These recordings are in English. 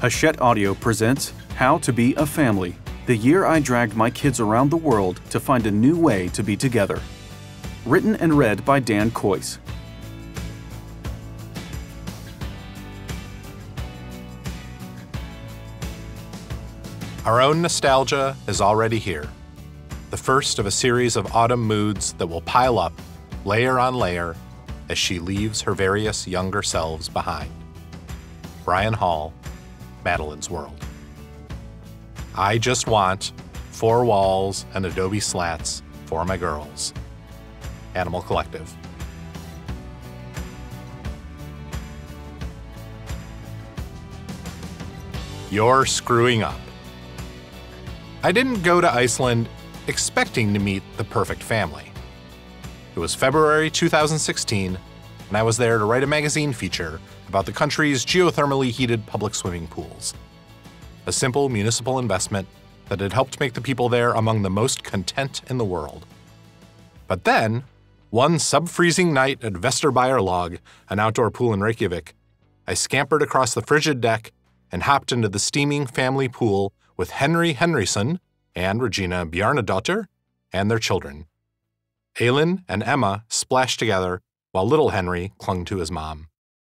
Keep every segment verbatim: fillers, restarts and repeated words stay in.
Hachette Audio presents How to Be a Family, the year I dragged my kids around the world to find a new way to be together. Written and read by Dan Coyce. Our own nostalgia is already here. The first of a series of autumn moods that will pile up, layer on layer, as she leaves her various younger selves behind. Brian Hall, Madeline's World. I just want four walls and adobe slats for my girls. Animal Collective. You're screwing up. I didn't go to Iceland expecting to meet the perfect family. It was February two thousand sixteen, and I was there to write a magazine feature about the country's geothermally heated public swimming pools. A simple municipal investment that had helped make the people there among the most content in the world. But then, one sub-freezing night at Vesturbæjarlag, an outdoor pool in Reykjavik, I scampered across the frigid deck and hopped into the steaming family pool with Henry Henryson and Regina Bjarnadottir and their children. Aylin and Emma splashed together while little Henry clung to his mom.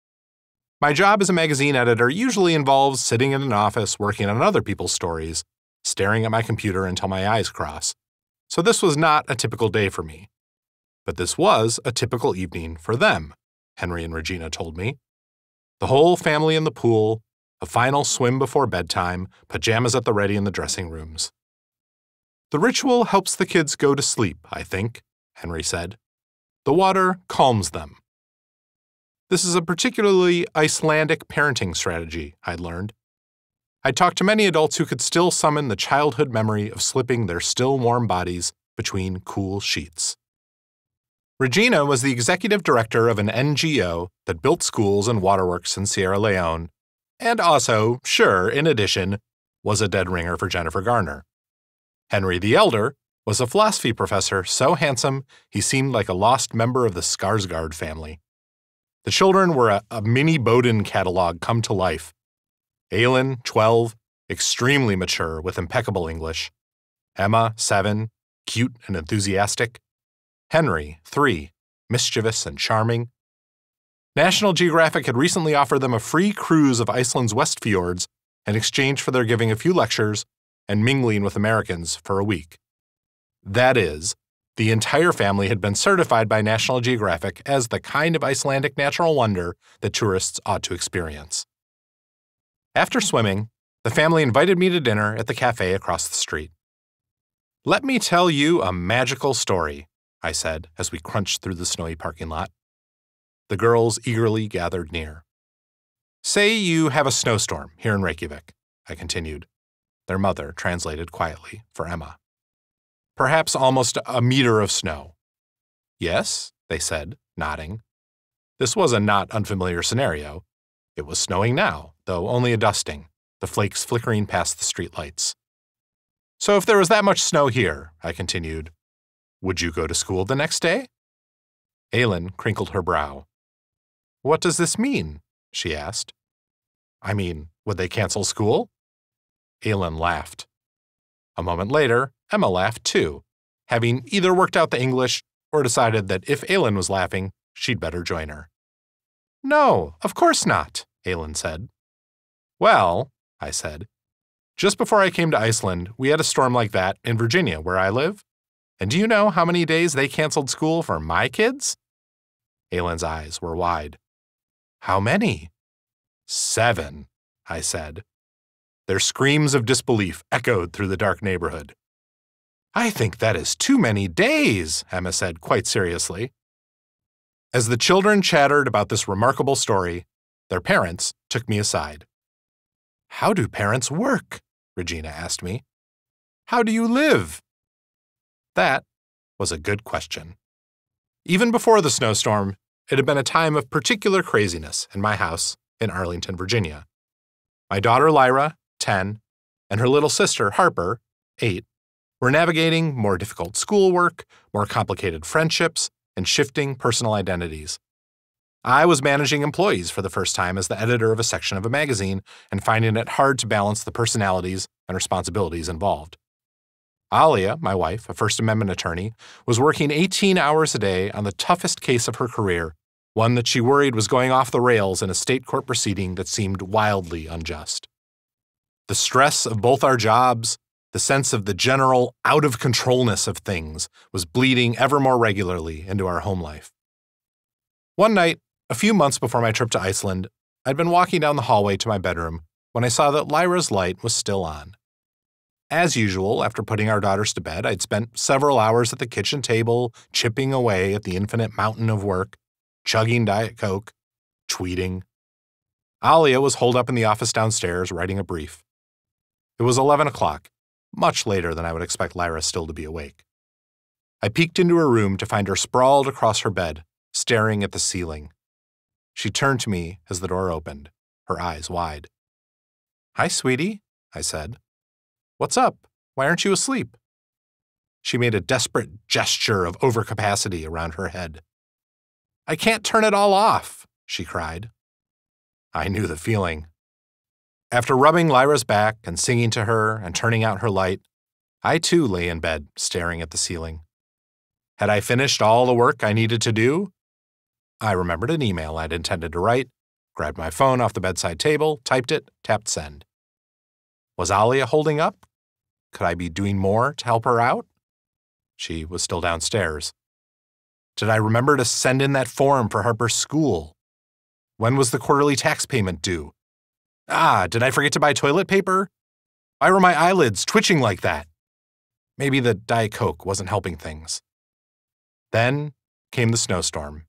My job as a magazine editor usually involves sitting in an office working on other people's stories, staring at my computer until my eyes cross. So this was not a typical day for me. But this was a typical evening for them, Henry and Regina told me. The whole family in the pool, a final swim before bedtime, pajamas at the ready in the dressing rooms. The ritual helps the kids go to sleep, I think, Henry said. The water calms them. This is a particularly Icelandic parenting strategy, I'd learned. I talked to many adults who could still summon the childhood memory of slipping their still warm bodies between cool sheets. Regina was the executive director of an N G O that built schools and waterworks in Sierra Leone, and also, sure, in addition, was a dead ringer for Jennifer Garner. Henry the Elder was a philosophy professor so handsome he seemed like a lost member of the Skarsgård family. The children were a, a mini Bowden catalog come to life. Aylin, twelve, extremely mature with impeccable English. Emma, seven, cute and enthusiastic. Henry, three, mischievous and charming. National Geographic had recently offered them a free cruise of Iceland's West Fjords in exchange for their giving a few lectures and mingling with Americans for a week. That is, the entire family had been certified by National Geographic as the kind of Icelandic natural wonder that tourists ought to experience. After swimming, the family invited me to dinner at the cafe across the street. "Let me tell you a magical story," I said as we crunched through the snowy parking lot. The girls eagerly gathered near. "Say you have a snowstorm here in Reykjavik," I continued. Their mother translated quietly for Emma. "Perhaps almost a meter of snow." "Yes," they said, nodding. This was a not unfamiliar scenario. It was snowing now, though only a dusting, the flakes flickering past the streetlights. "So if there was that much snow here," I continued, "would you go to school the next day?" Aylin crinkled her brow. "What does this mean?" she asked. "I mean, would they cancel school?" Aylin laughed. A moment later, Emma laughed too, having either worked out the English or decided that if Aylin was laughing, she'd better join her. "No, of course not," Aylin said. "Well," I said, "just before I came to Iceland, we had a storm like that in Virginia, where I live. And do you know how many days they canceled school for my kids?" Aylin's eyes were wide. "How many?" "Seven," I said. Their screams of disbelief echoed through the dark neighborhood. "I think that is too many days," Emma said quite seriously. As the children chattered about this remarkable story, their parents took me aside. "How do parents work?" Regina asked me. "How do you live?" That was a good question. Even before the snowstorm, it had been a time of particular craziness in my house in Arlington, Virginia. My daughter Lyra, ten, and her little sister Harper, eight, were navigating more difficult schoolwork, more complicated friendships, and shifting personal identities. I was managing employees for the first time as the editor of a section of a magazine and finding it hard to balance the personalities and responsibilities involved. Alia, my wife, a First Amendment attorney, was working eighteen hours a day on the toughest case of her career, one that she worried was going off the rails in a state court proceeding that seemed wildly unjust. The stress of both our jobs, the sense of the general out-of-controlness of things, was bleeding ever more regularly into our home life. One night, a few months before my trip to Iceland, I'd been walking down the hallway to my bedroom when I saw that Lyra's light was still on. As usual, after putting our daughters to bed, I'd spent several hours at the kitchen table, chipping away at the infinite mountain of work, chugging Diet Coke, tweeting. Alia was holed up in the office downstairs, writing a brief. It was eleven o'clock, much later than I would expect Lyra still to be awake. I peeked into her room to find her sprawled across her bed, staring at the ceiling. She turned to me as the door opened, her eyes wide. "Hi, sweetie," I said. "What's up? Why aren't you asleep?" She made a desperate gesture of overcapacity around her head. "I can't turn it all off," she cried. I knew the feeling. After rubbing Lyra's back and singing to her and turning out her light, I too lay in bed, staring at the ceiling. Had I finished all the work I needed to do? I remembered an email I'd intended to write, grabbed my phone off the bedside table, typed it, tapped send. Was Alia holding up? Could I be doing more to help her out? She was still downstairs. Did I remember to send in that form for Harper's school? When was the quarterly tax payment due? Ah, did I forget to buy toilet paper? Why were my eyelids twitching like that? Maybe the Diet Coke wasn't helping things. Then came the snowstorm.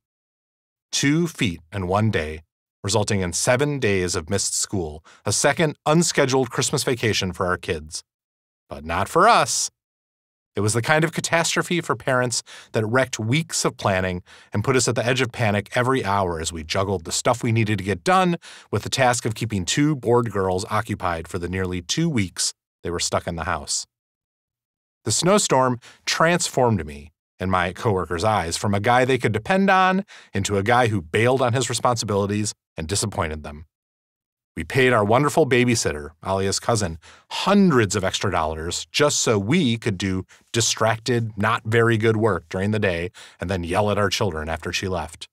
Two feet in one day, resulting in seven days of missed school, a second unscheduled Christmas vacation for our kids. But not for us. It was the kind of catastrophe for parents that wrecked weeks of planning and put us at the edge of panic every hour as we juggled the stuff we needed to get done with the task of keeping two bored girls occupied for the nearly two weeks they were stuck in the house. The snowstorm transformed me, in my coworkers' eyes, from a guy they could depend on into a guy who bailed on his responsibilities and disappointed them. We paid our wonderful babysitter, Alia's cousin, hundreds of extra dollars just so we could do distracted, not very good work during the day and then yell at our children after she left.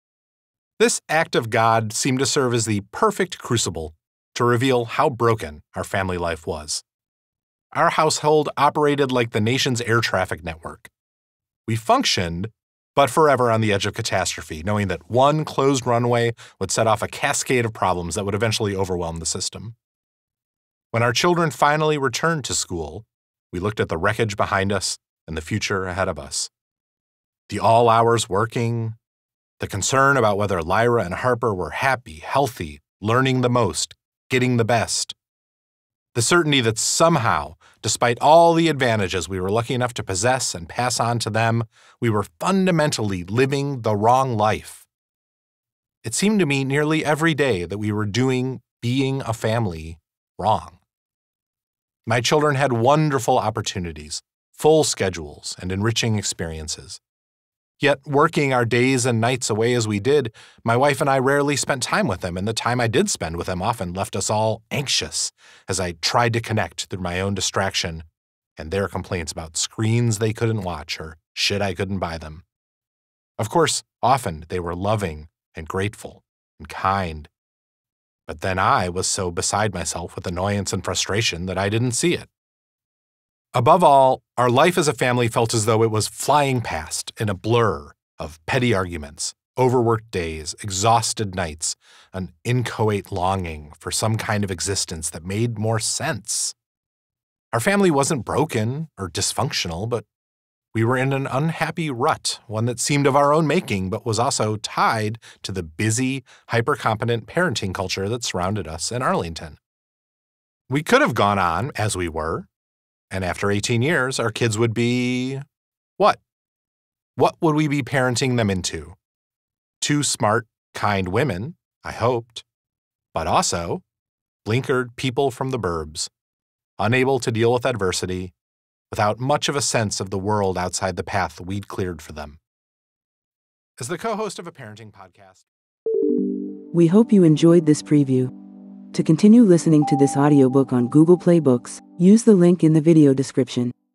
This act of God seemed to serve as the perfect crucible to reveal how broken our family life was. Our household operated like the nation's air traffic network. We functioned, but forever on the edge of catastrophe, knowing that one closed runway would set off a cascade of problems that would eventually overwhelm the system. When our children finally returned to school, we looked at the wreckage behind us and the future ahead of us. The all hours working, the concern about whether Lyra and Harper were happy, healthy, learning the most, getting the best. The certainty that somehow, despite all the advantages we were lucky enough to possess and pass on to them, we were fundamentally living the wrong life. It seemed to me nearly every day that we were doing being a family wrong. My children had wonderful opportunities, full schedules, and enriching experiences. Yet, working our days and nights away as we did, my wife and I rarely spent time with them, and the time I did spend with them often left us all anxious as I tried to connect through my own distraction and their complaints about screens they couldn't watch or shit I couldn't buy them. Of course, often they were loving and grateful and kind. But then I was so beside myself with annoyance and frustration that I didn't see it. Above all, our life as a family felt as though it was flying past in a blur of petty arguments, overworked days, exhausted nights, an inchoate longing for some kind of existence that made more sense. Our family wasn't broken or dysfunctional, but we were in an unhappy rut, one that seemed of our own making, but was also tied to the busy, hyper-competent parenting culture that surrounded us in Arlington. We could have gone on as we were, and after eighteen years, our kids would be what? What would we be parenting them into? Two smart, kind women, I hoped, but also blinkered people from the burbs, unable to deal with adversity, without much of a sense of the world outside the path we'd cleared for them. As the co-host of a parenting podcast, We hope you enjoyed this preview. To continue listening to this audiobook on Google Play Books, use the link in the video description.